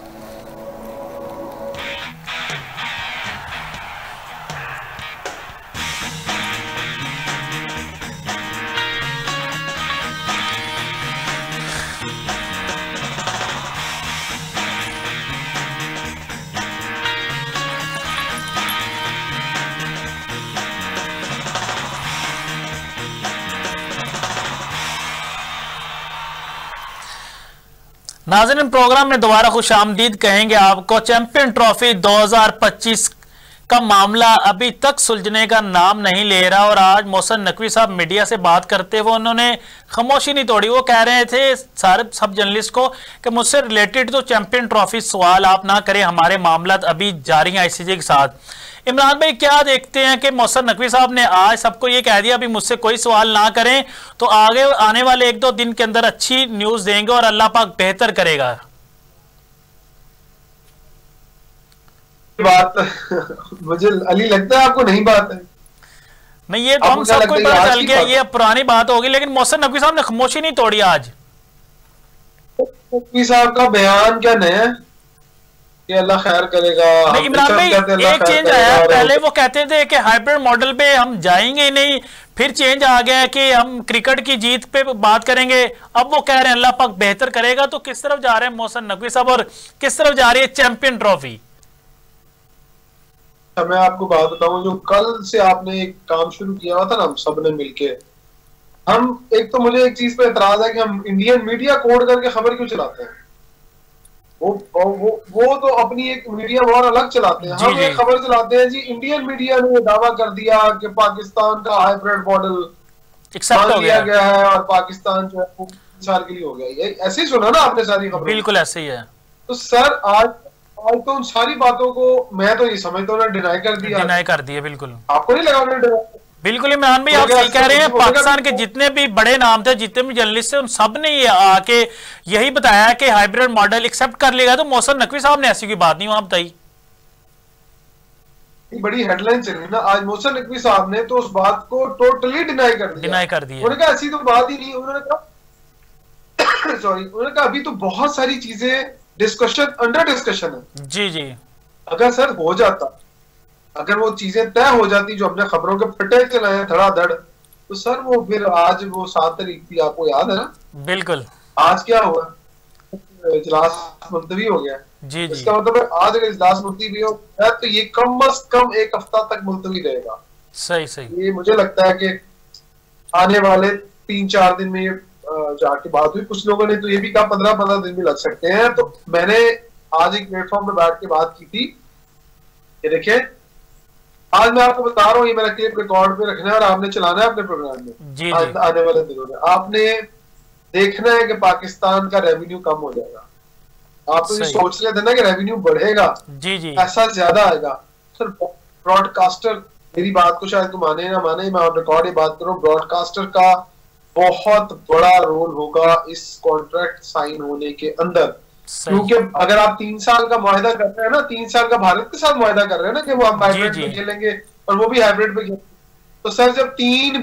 नाज़रीन, प्रोग्राम में दोबारा खुशामदीद कहेंगे आपको। चैंपियन ट्रॉफी 2025 का मामला अभी तक सुलझने का नाम नहीं ले रहा और आज मोहसिन नकवी साहब मीडिया से बात करते हुए उन्होंने खामोशी नहीं तोड़ी। वो कह रहे थे सारे सब जर्नलिस्ट को कि मुझसे रिलेटेड तो चैंपियन ट्रॉफी सवाल आप ना करें, हमारे मामला अभी जारी हैं आईसीजे के साथ। इमरान भाई, क्या देखते हैं कि मोहसिन नकवी साहब ने आज सबको ये कह दिया अभी मुझसे कोई सवाल ना करें, तो आगे आने वाले 1-2 दिन के अंदर अच्छी न्यूज देंगे और अल्लाह पाक बेहतर करेगा। बात मुझे अली लगता है आपको नहीं बात है। नहीं, ये तो हम सबको पता चल गया, ये पुरानी बात होगी, लेकिन मोहसिन नकवी साहब ने खामोशी नहीं तोड़ी आज। नकवी साहब का बयान क्या नया कि अल्लाह खैर करेगा। इमरान भाई, एक चेंज आया, पहले वो कहते थे कि हाइब्रिड मॉडल पे हम जाएंगे ही नहीं, फिर चेंज आ गया कि हम क्रिकेट की जीत पे बात करेंगे। अब वो कह रहे हैं अल्लाह पाक बेहतर करेगा। तो किस तरफ जा रहे हैं मोहसिन नकवी साहब और किस तरफ जा रही है चैंपियन ट्रॉफी? मैं आपको बात बताऊं, जो कल से आपने एक काम शुरू किया हुआ था ना, हम सब ने मिलके, हम एक तो मुझे एक चीज पे एतराज है कि हम इंडियन मीडिया कोड करके खबर क्यों चलाते हैं। वो तो अपनी एक मीडिया बहुत अलग चलाते हैं। हम एक खबर चलाते हैं जी, इंडियन मीडिया ने दावा कर दिया कि पाकिस्तान का हाइब्रिड मॉडल मान लिया गया है और पाकिस्तान जो है वो 3 साल के लिए हो गया। ये ऐसे ही सुना ना आपने सारी खबर? बिल्कुल ऐसे ही है। तो सर आज तो उन सारी बातों को मैं तो ये समझता हूँ डिनाई कर दिया। बिल्कुल आपको नहीं लगा? बिल्कुल इमरान भाई, आप सही कह रहे हैं। पाकिस्तान के जितने भी बड़े नाम थे, जितने भी जर्नलिस्ट थे, उन सब ने ये आके यही बताया कि हाइब्रिड मॉडल एक्सेप्ट कर लेगा। तो मोहसिन नकवी साहब ने ऐसी कोई बात नहीं वहां बताई। बड़ी हेडलाइन चली ना आज। मोहसिन नकवी साहब ने तो उस बात को टोटली डिनाई कर दिया। उन्होंने कहा ऐसी तो बात ही नहीं। उन्होंने कहा उन्होंने कहा अभी तो बहुत सारी चीजें अंडर डिस्कशन है। जी। अगर सर हो जाता, अगर वो चीजें तय हो जाती जो हमने खबरों के फटे चलाए हैं धड़ाधड़, तो सर वो फिर आज वो 7 तारीख थी, आपको याद है ना? बिल्कुल। आज क्या हुआ? इजलास मुलतवी हो गया। जी। इसका मतलब आज अगर इजलास मुलतवी हो गया तो ये कम अज कम 1 हफ्ता तक मुलतवी रहेगा। सही। ये मुझे लगता है कि आने वाले 3-4 दिन में ये जाके बात हुई। कुछ लोगों ने तो ये भी कहा 15 दिन भी लग सकते हैं। तो मैंने आज एक प्लेटफॉर्म पे बैठ के बात की थी। ये देखिए, आज मैं आपको बता रहा हूँ, ये मेरा क्लिप रिकॉर्ड पे रखना है और आपने चलाना है अपने प्रोग्राम में। जी। आने वाले दिनों में आपने देखना है कि पाकिस्तान का रेवेन्यू कम हो जाएगा। आप तो ये सोच रहे थे ना कि रेवेन्यू बढ़ेगा। जी। ऐसा ज्यादा आएगा। सर ब्रॉडकास्टर, मेरी बात को शायद माने ना माने, मैं ऑन रिकॉर्ड ये बात करूं, ब्रॉडकास्टर का बहुत बड़ा रोल होगा इस कॉन्ट्रैक्ट साइन होने के अंदर। क्योंकि अगर आप 3 साल का मुआहदा कर रहे हैं ना, 3 साल का भारत के साथ मुआहदा कर रहे हैं ना कि वो हम हाइब्रिड पे खेलेंगे और वो भी हाइब्रिड पे खेलेंगे, तो सर जब $3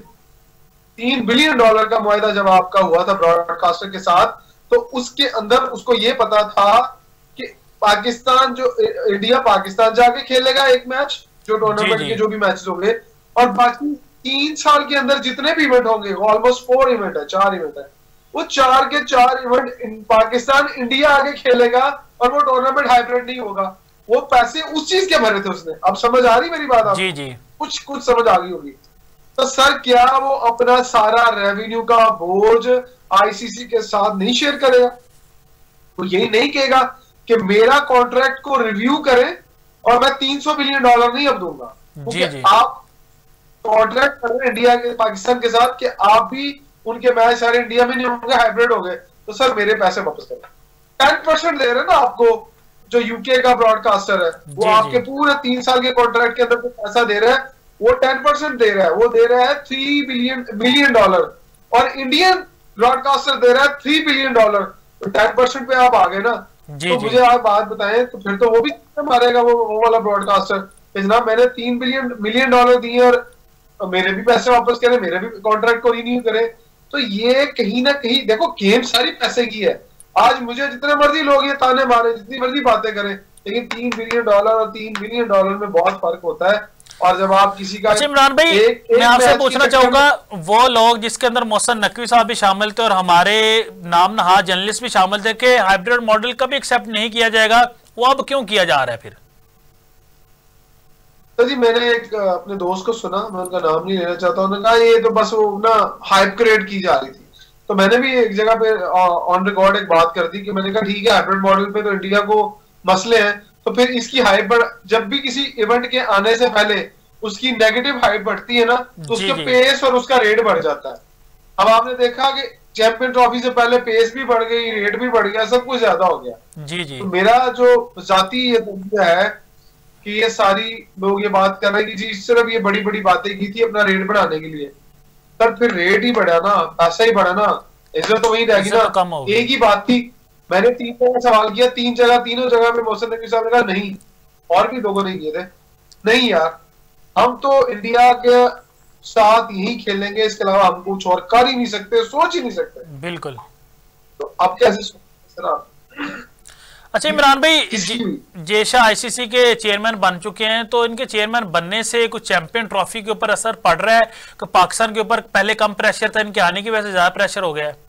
बिलियन का मुआहदा जब आपका हुआ था ब्रॉडकास्टर के साथ, तो उसके अंदर उसको ये पता था कि पाकिस्तान जो इंडिया पाकिस्तान जाके खेलेगा एक मैच, जो टूर्नामेंट के जो भी मैचेस होंगे, और बाकी 3 साल के अंदर जितने भी इवेंट होंगे, ऑलमोस्ट 4 इवेंट है, 4 इवेंट है, वो 4 के 4 इवेंट पाकिस्तान इंडिया आगे खेलेगा और वो टूर्नामेंट हाइब्रिड नहीं होगा। वो पैसे उस चीज के भरे थे उसने। अब समझ आ रही मेरी बात? जी। कुछ समझ आ गई होगी। तो सर क्या वो अपना सारा रेवेन्यू का बोझ आईसीसी के साथ नहीं शेयर करेगा? वो यही नहीं कहेगा कि मेरा कॉन्ट्रैक्ट को रिव्यू करें और मैं $300 बिलियन नहीं अब दूंगा, क्योंकि आप कॉन्ट्रैक्ट कर रहे हैं इंडिया के पाकिस्तान के साथ कि आप भी उनके मैच सारे इंडिया में नहीं होंगे, हाइब्रिड हो गए, तो सर मेरे पैसे वापस करें। 10% दे रहे हैं ना आपको, जो यूके का ब्रॉडकास्टर है वो आपके पूरे 3 साल के कॉन्ट्रैक्ट के अंदर पैसा दे रहा है, वो 10% दे रहा है, वो दे रहा है $3 बिलियन और इंडियन ब्रॉडकास्टर दे रहा है $3 बिलियन। तो 10% पे आप आ गए ना। तो मुझे आप बात बताएं, तो फिर तो वो भी मारेगा वो वाला ब्रॉडकास्टर, जनाब मैंने $3 मिलियन दिए और मेरे भी पैसे वापस करें, मेरे भी कॉन्ट्रैक्ट को रिन्यू करें। तो ये कहीं ना कहीं देखो, गेम सारी पैसे की है। आज मुझे जितने मर्जी लोग ये ताने मारे, जितनी मर्जी बातें करें, लेकिन $3 बिलियन और $3 बिलियन में बहुत फर्क होता है। और जब आप किसी का इमरान भाई, मैं आपसे पूछना चाहूंगा, वो लोग जिसके अंदर मोहसिन नकवी साहब भी शामिल थे और हमारे नाम नहा जर्नलिस्ट भी शामिल थे कि हाइब्रिड मॉडल कभी एक्सेप्ट नहीं किया जाएगा, वो अब क्यों किया जा रहा है फिर? तो जी मैंने एक अपने दोस्त को सुना, मैं उनका नाम नहीं लेना चाहता, उन्होंने कहा ये तो बस वो ना हाइप क्रिएट की जा रही थी। तो मैंने भी एक जगह पे ऑन रिकॉर्ड एक बात कर दी कि मैंने कहा ठीक है, हाइब्रिड मॉडल पे तो इंडिया को मसले हैं, तो फिर इसकी हाइप जब भी किसी इवेंट के आने से पहले उसकी नेगेटिव हाइप बढ़ती है ना, तो उसके पेस और उसका रेट बढ़ जाता है। अब आपने देखा कि चैंपियन ट्रॉफी से पहले पेस भी बढ़ गई, रेट भी बढ़ गया, सब कुछ ज्यादा हो गया। जी जी। तो मेरा जो जाती ये तरीका है कि ये सारी लोग ये बात कर रहे हैं कि जी सिर्फ ये बड़ी बड़ी बातें की थी अपना रेट बढ़ाने के लिए, पर फिर रेट ही बढ़ा ना, पैसा ही बढ़ा ना, इज्जत तो वही रहेगी ना। तो एक ही बात थी, मैंने 3 जगह सवाल किया, तीनों जगह पे मोहसिन नकवी साहब ने कहा नहीं, और भी लोगों ने किए थे, नहीं यार हम तो इंडिया के साथ यही खेलेंगे, इसके अलावा हम कुछ और कर ही नहीं सकते, सोच ही नहीं सकते। बिल्कुल। तो अब कैसे सर आप? अच्छा इमरान भाई, जेशा आईसीसी के चेयरमैन बन चुके हैं, तो इनके चेयरमैन बनने से कुछ चैंपियन ट्रॉफी के ऊपर असर पड़ रहा है कि पाकिस्तान के ऊपर पहले कम प्रेशर था, इनके आने की वजह से ज्यादा प्रेशर हो गया है?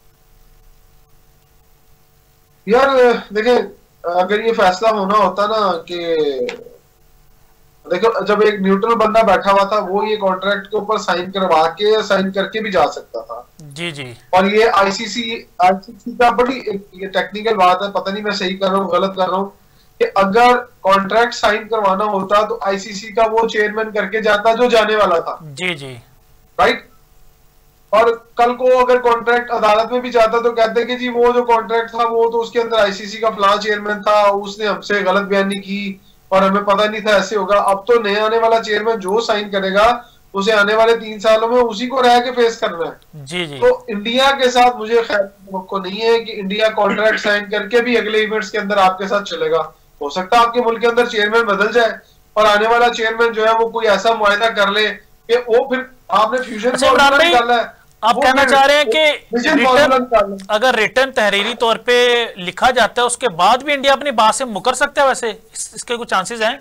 यार देखिए, अगर ये फैसला होना होता ना कि देखो जब एक न्यूट्रल बंदा बैठा हुआ था, वो ये कॉन्ट्रैक्ट के ऊपर साइन करवा के साइन करके भी जा सकता था। जी जी। और ये आईसीसी का बड़ी ये टेक्निकल बात है, पता नहीं मैं सही कर रहा हूँ गलत कर रहा हूँ, कि अगर कॉन्ट्रैक्ट साइन करवाना होता तो आईसीसी का वो चेयरमैन करके जाता जो जाने वाला था। जी जी। राइट। और कल को अगर कॉन्ट्रैक्ट अदालत में भी जाता तो कहते कि जी वो जो कॉन्ट्रैक्ट था वो तो उसके अंदर आईसीसी का फलां चेयरमैन था, उसने हमसे गलत बयानी की और हमें पता नहीं था ऐसे होगा। अब तो नया आने वाला चेयरमैन जो साइन करेगा उसे आने वाले 3 सालों में उसी को रह के फेस करना है। जी जी। तो इंडिया के साथ मुझे खैर को नहीं है कि इंडिया कॉन्ट्रैक्ट साइन करके भी अगले इवेंट्स के अंदर आपके साथ चलेगा। हो सकता है आपके मुल्क के अंदर चेयरमैन बदल जाए और आने वाला चेयरमैन जो है वो कोई ऐसा मुआयदा कर ले कि वो फिर आपने फ्यूजन निकाला है। आप कहना चाह रहे हैं कि अगर रिटर्न तहरीरी तौर पे लिखा जाता है उसके बाद भी इंडिया अपनी बात से मुकर सकता है? वैसे इसके कुछ चांसेस हैं?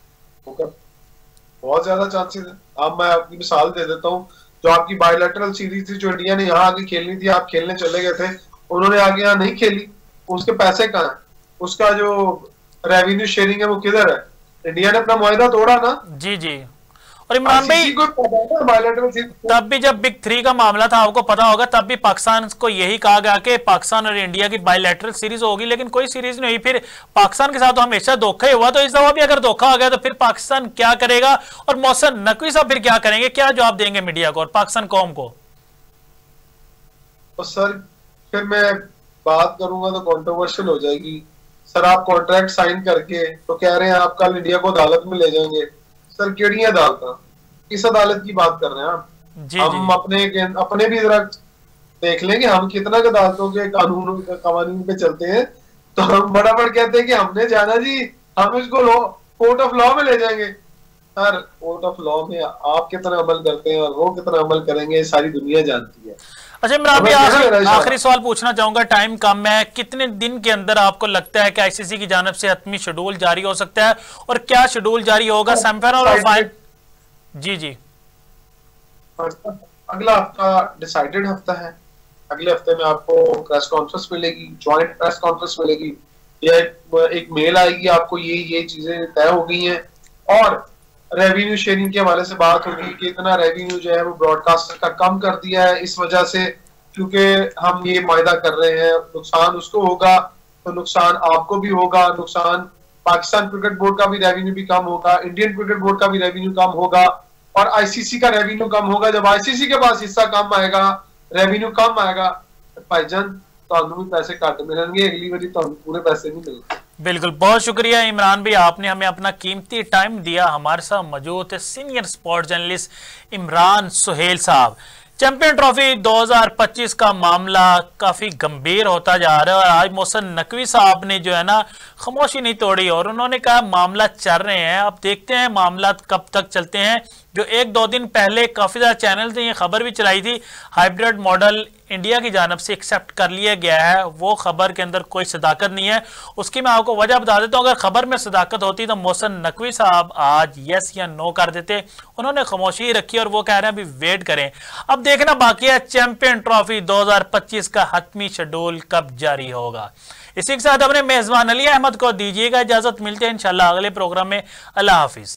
बहुत ज्यादा चांसेस हैं। अब मैं आपकी मिसाल दे देता हूँ, जो आपकी बायलैटरल सीरीज थी जो इंडिया ने यहाँ आके खेलनी थी, आप खेलने चले गए थे, उन्होंने आगे यहाँ नहीं खेली, उसके पैसे कहाँ है, उसका जो रेवेन्यू शेयरिंग है वो किधर है? इंडिया ने अपना मुआहदा तोड़ा ना। जी जी। और इमरान भाई, तब भी जब बिग 3 का मामला था, आपको पता होगा, तब भी पाकिस्तान को यही कहा गया कि पाकिस्तान और इंडिया की बायलैटरल सीरीज होगी, लेकिन कोई सीरीज नहीं हुई। फिर पाकिस्तान के साथ तो हमेशा धोखा ही हुआ, तो इस दफा भी अगर धोखा हो गया तो फिर पाकिस्तान क्या करेगा और मोहसिन नकवी साहब फिर क्या करेंगे? क्या जवाब देंगे मीडिया को और पाकिस्तान कौम को? तो सर फिर मैं बात करूंगा तो कंट्रोवर्शियल हो जाएगी। सर आप कॉन्ट्रैक्ट साइन करके तो कह रहे हैं आप कल इंडिया को अदालत में ले जाएंगे। सर केड़ी अदालत, किस अदालत की बात कर रहे हैं आप? हम अपने भी जरा देख लेंगे, हम कितना अदालतों के कानून पे चलते हैं। तो हम बराबर कहते हैं कि हमने जाना जी, हम इसको कोर्ट ऑफ लॉ में ले जाएंगे। सर कोर्ट ऑफ लॉ में आप कितना अमल करते हैं और वो कितना अमल करेंगे सारी दुनिया जानती है। अच्छा इमरान भाई, आखिरी सवाल पूछना चाहूंगा, टाइम कम है, कितने दिन के अंदर आपको लगता है कि आईसीसी की जानिब से हतमी शेड्यूल जारी हो सकता है और क्या शेड्यूल जारी होगा सेमीफाइनल और फाइनल? जी जी। अगला हफ्ता डिसाइडेड हफ्ता है, अगले हफ्ते में आपको प्रेस कॉन्फ्रेंस मिलेगी, ज्वाइंट प्रेस कॉन्फ्रेंस मिलेगी, या एक मेल आएगी आपको, ये चीजें तय हो गई हैं। और रेवेन्यू शेयरिंग के हवाले से बात होगी कि इतना रेवेन्यू जो है वो ब्रॉडकास्टर का कम कर दिया है इस वजह से, क्योंकि हम ये मुआहदा कर रहे हैं, नुकसान उसको होगा तो नुकसान आपको भी होगा, नुकसान पाकिस्तान क्रिकेट बोर्ड का भी रेवेन्यू भी कम होगा, इंडियन क्रिकेट बोर्ड का भी रेवेन्यू कम होगा और आईसीसी का रेवेन्यू कम होगा। जब आईसीसी के पास हिस्सा कम आएगा, रेवेन्यू कम आएगा, भाईजान तो भी पैसे काट मिलेंगे, अगली बारी तो पूरे पैसे नहीं मिलेंगे। बिल्कुल, बहुत शुक्रिया इमरान भाई, आपने हमें अपना कीमती टाइम दिया। हमारे साथ मौजूद है senior sport journalist Imran Suhail साहब। चैंपियन ट्रॉफी 2025 का मामला काफ़ी गंभीर होता जा रहा है और आज मोहसिन नकवी साहब ने जो है ना खामोशी नहीं तोड़ी और उन्होंने कहा मामला चल रहे हैं, अब देखते हैं मामला कब तक चलते हैं। जो 1-2 दिन पहले काफ़ी ज़्यादा चैनल ने ये खबर भी चलाई थी हाइब्रिड मॉडल इंडिया की जानब से एक्सेप्ट कर लिया गया है, वो खबर के अंदर कोई सदाकत नहीं है। उसकी मैं आपको वजह बता देता हूँ, अगर खबर में सदाकत होती तो मोहसिन नकवी साहब आज यस या नो कर देते। उन्होंने खामोशी रखी और वो कह रहे हैं अभी वेट करें, अब देखना बाकी है चैंपियन ट्रॉफी 2025 का हतमी शेड्यूल कब जारी होगा। इसी के साथ अपने मेजबान अली अहमद को दीजिएगा इजाजत, मिलते हैं इंशाल्लाह अगले प्रोग्राम में। अल्लाह हाफिज।